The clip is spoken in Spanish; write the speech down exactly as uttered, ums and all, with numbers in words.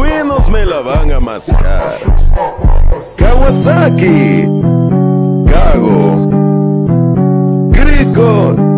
pingüinos me la van a mascar. Kawasaki, Kago, Crico.